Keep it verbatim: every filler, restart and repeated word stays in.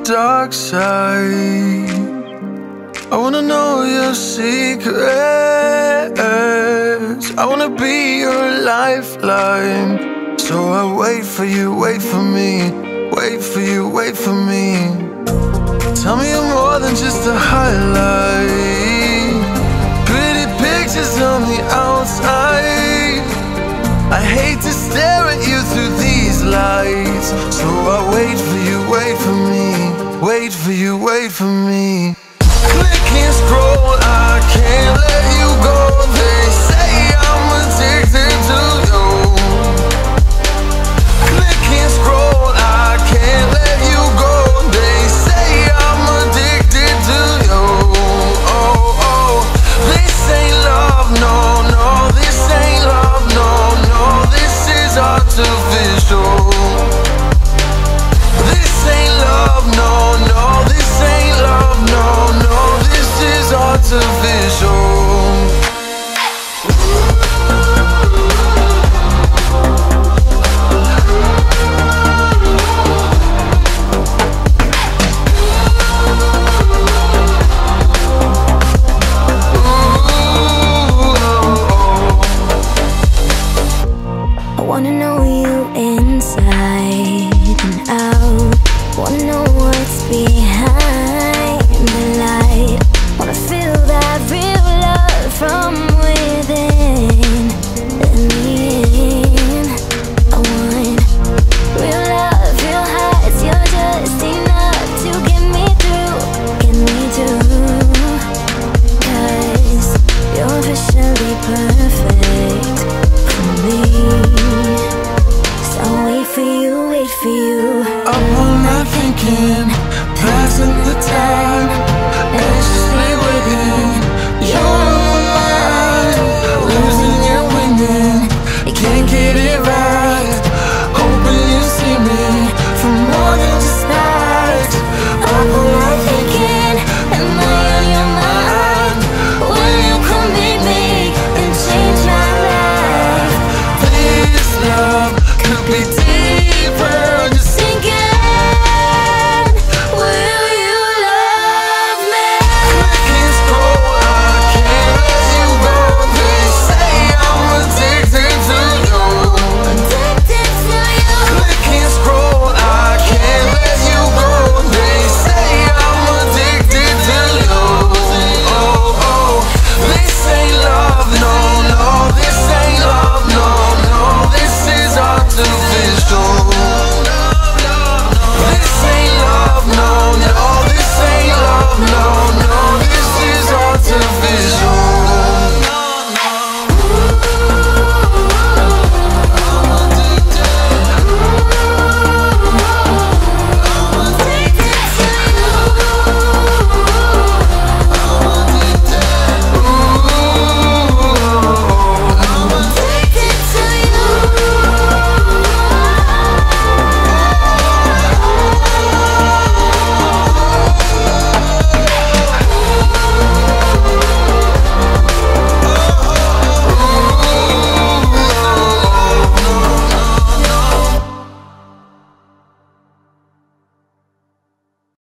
dark side. I wanna know your secrets. I wanna be your lifeline. So I wait for you, wait for me. Wait for you, wait for me. Tell me you're more than just a highlight. Pretty pictures on the outside. I hate to stare at you through these lights. So I wait for you, wait for me. Wait for you, wait for me.